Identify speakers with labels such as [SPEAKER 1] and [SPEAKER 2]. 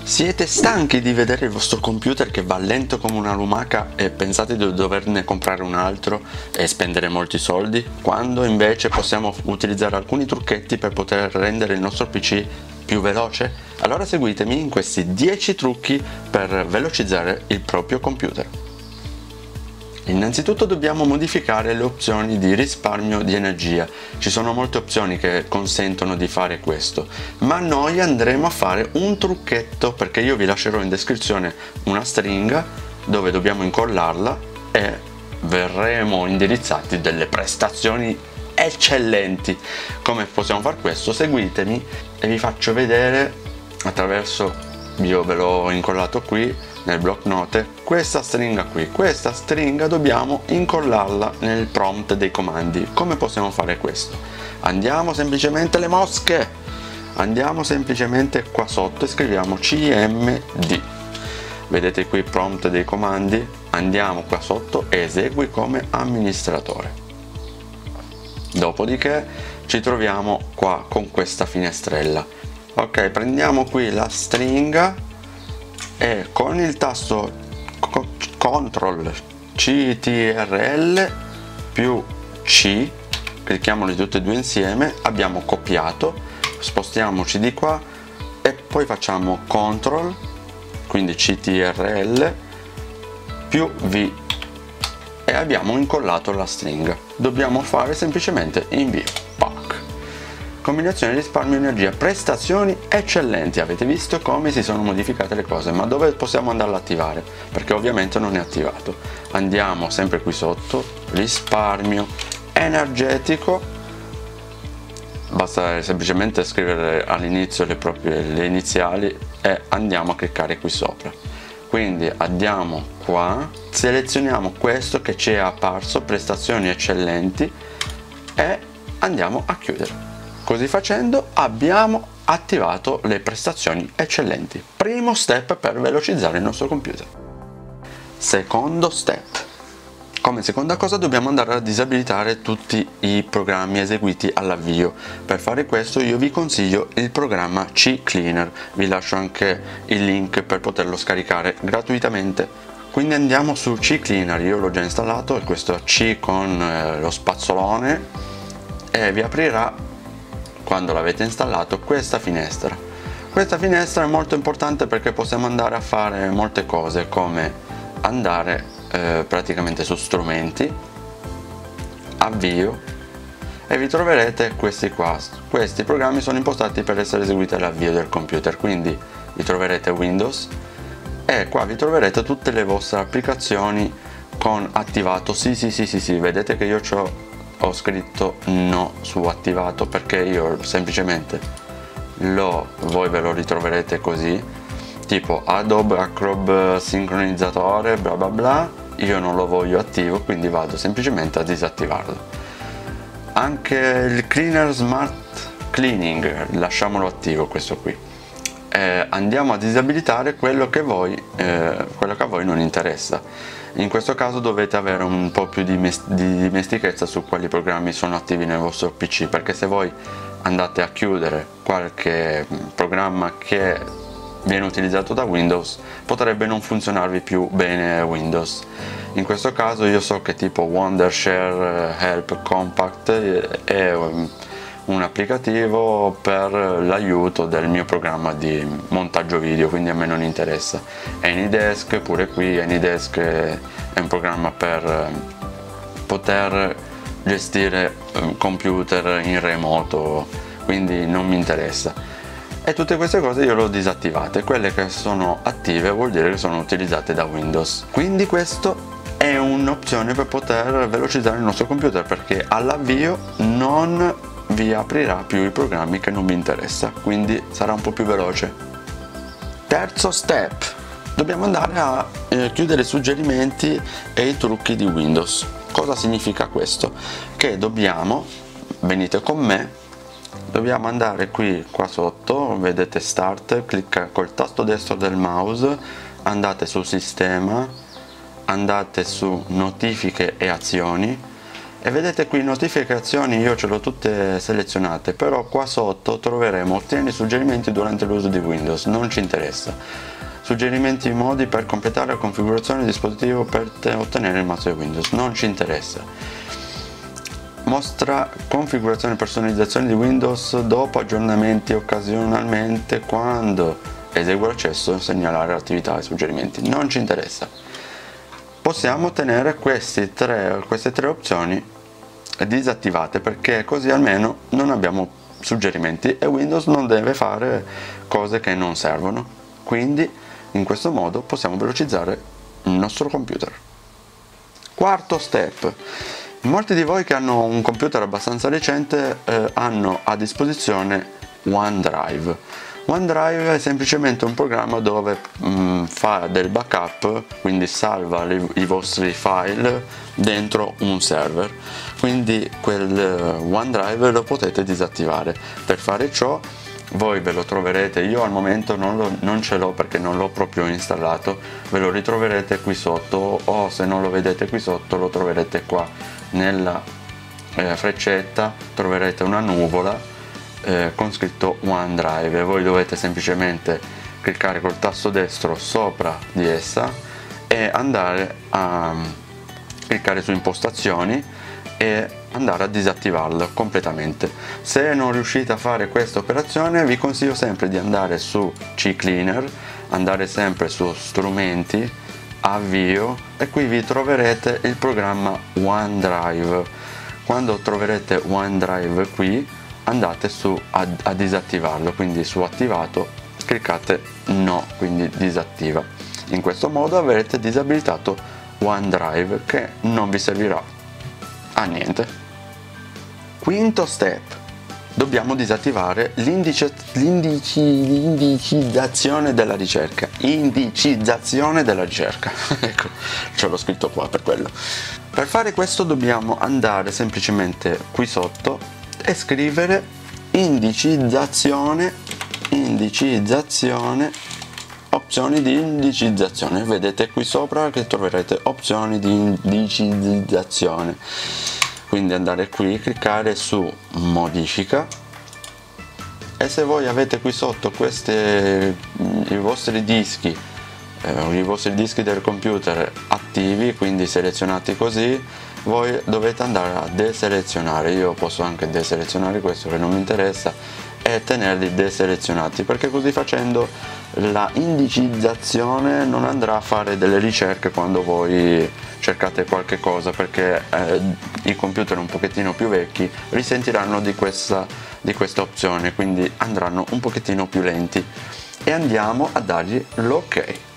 [SPEAKER 1] Siete stanchi di vedere il vostro computer che va lento come una lumaca e pensate di doverne comprare un altro e spendere molti soldi? Quando invece possiamo utilizzare alcuni trucchetti per poter rendere il nostro PC più veloce? Allora seguitemi in questi 10 trucchi per velocizzare il proprio computer. Innanzitutto dobbiamo modificare le opzioni di risparmio di energia. Ci sono molte opzioni che consentono di fare questo, ma noi andremo a fare un trucchetto, perché io vi lascerò in descrizione una stringa dove dobbiamo incollarla e verremo indirizzati delle prestazioni eccellenti. Come possiamo fare questo? Seguitemi e vi faccio vedere attraverso, io ve l'ho incollato qui nel block note, questa stringa qui. Questa stringa dobbiamo incollarla nel prompt dei comandi. Come possiamo fare questo? Andiamo semplicemente alle mosche, andiamo semplicemente qua sotto e scriviamo cmd. Vedete qui prompt dei comandi, andiamo qua sotto e esegui come amministratore. Dopodiché ci troviamo qua con questa finestrella. Ok, prendiamo qui la stringa e con il tasto CTRL CTRL più C, clicchiamoli tutti e due insieme, abbiamo copiato, spostiamoci di qua e poi facciamo CTRL, quindi CTRL più V e abbiamo incollato la stringa. Dobbiamo fare semplicemente invio. Combinazione risparmio energia, prestazioni eccellenti. Avete visto come si sono modificate le cose, ma dove possiamo andarlo ad attivare? Perché ovviamente non è attivato. Andiamo sempre qui sotto, risparmio energetico, basta semplicemente scrivere all'inizio le iniziali e andiamo a cliccare qui sopra. Quindi andiamo qua, selezioniamo questo che ci è apparso, prestazioni eccellenti, e andiamo a chiudere. Così facendo abbiamo attivato le prestazioni eccellenti. Primo step per velocizzare il nostro computer. Secondo step. Come seconda cosa dobbiamo andare a disabilitare tutti i programmi eseguiti all'avvio. Per fare questo io vi consiglio il programma CCleaner. Vi lascio anche il link per poterlo scaricare gratuitamente. Quindi andiamo su CCleaner, io l'ho già installato, e questo C con lo spazzolone, e vi aprirà, quando l'avete installato, questa finestra. Questa finestra è molto importante perché possiamo andare a fare molte cose, come andare praticamente su strumenti, avvio, e vi troverete questi qua. Questi programmi sono impostati per essere eseguiti all'avvio del computer, quindi vi troverete Windows e qua vi troverete tutte le vostre applicazioni con attivato sì. Vedete che io ho scritto no su attivato perché io semplicemente voi ve lo ritroverete così, tipo Adobe Acrobat sincronizzatore bla bla bla, io non lo voglio attivo, quindi vado semplicemente a disattivarlo. Anche il Cleaner Smart Cleaning lasciamolo attivo, questo qui. Andiamo a disabilitare quello che a voi non interessa. In questo caso dovete avere un po' più di dimestichezza su quali programmi sono attivi nel vostro PC, perché se voi andate a chiudere qualche programma che viene utilizzato da Windows, potrebbe non funzionarvi più bene Windows. In questo caso io so che tipo Wondershare Help Compact è un applicativo per l'aiuto del mio programma di montaggio video, quindi a me non interessa. AnyDesk, pure qui AnyDesk è un programma per poter gestire computer in remoto, quindi non mi interessa. E tutte queste cose io le ho disattivate, quelle che sono attive vuol dire che sono utilizzate da Windows. Quindi questo è un'opzione per poter velocizzare il nostro computer, perché all'avvio non vi aprirà più i programmi che non vi interessa, quindi sarà un po' più veloce. Terzo step, dobbiamo andare a chiudere i suggerimenti e i trucchi di Windows. Cosa significa questo? Che venite con me, dobbiamo andare qua sotto, vedete Start, clicca col tasto destro del mouse, andate su Sistema, andate su Notifiche e Azioni, E vedete qui notificazioni, io ce l'ho tutte selezionate, però qua sotto troveremo ottieni suggerimenti durante l'uso di Windows, non ci interessa. Suggerimenti modi per completare la configurazione del dispositivo per ottenere il mazzo di Windows, non ci interessa. Mostra configurazione e personalizzazione di Windows dopo aggiornamenti occasionalmente quando esegue l'accesso, segnalare l'attività e suggerimenti, non ci interessa. Possiamo tenere queste tre opzioni disattivate, perché così almeno non abbiamo suggerimenti e Windows non deve fare cose che non servono. Quindi in questo modo possiamo velocizzare il nostro computer. Quarto step. Molti di voi che hanno un computer abbastanza recente hanno a disposizione OneDrive. OneDrive è semplicemente un programma dove fa del backup, quindi salva i vostri file dentro un server, quindi quel OneDrive lo potete disattivare. Per fare ciò voi ve lo troverete, io al momento non ce l'ho perché non l'ho proprio installato, ve lo ritroverete qui sotto, o se non lo vedete qui sotto lo troverete qua nella freccetta, troverete una nuvola con scritto OneDrive e voi dovete semplicemente cliccare col tasto destro sopra di essa e andare a cliccare su impostazioni e andare a disattivarlo completamente. Se non riuscite a fare questa operazione vi consiglio sempre di andare su CCleaner, andare sempre su strumenti, avvio, e qui vi troverete il programma OneDrive. Quando troverete OneDrive qui andate su a disattivarlo, quindi su attivato cliccate no, quindi disattiva. In questo modo avrete disabilitato OneDrive, che non vi servirà a niente. Quinto step, dobbiamo disattivare l'indicizzazione della ricerca. Indicizzazione della ricerca. Ecco, ce l'ho scritto qua per quello. Per fare questo dobbiamo andare semplicemente qui sotto e scrivere indicizzazione, opzioni di indicizzazione. Vedete qui sopra che troverete opzioni di indicizzazione, quindi andare qui, cliccare su modifica, e se voi avete qui sotto i vostri dischi del computer attivi, quindi selezionati così, voi dovete andare a deselezionare. Io posso anche deselezionare questo che non mi interessa e tenerli deselezionati, perché così facendo la indicizzazione non andrà a fare delle ricerche quando voi cercate qualche cosa, perché i computer un pochettino più vecchi risentiranno di questa opzione, quindi andranno un pochettino più lenti, e andiamo a dargli l'ok.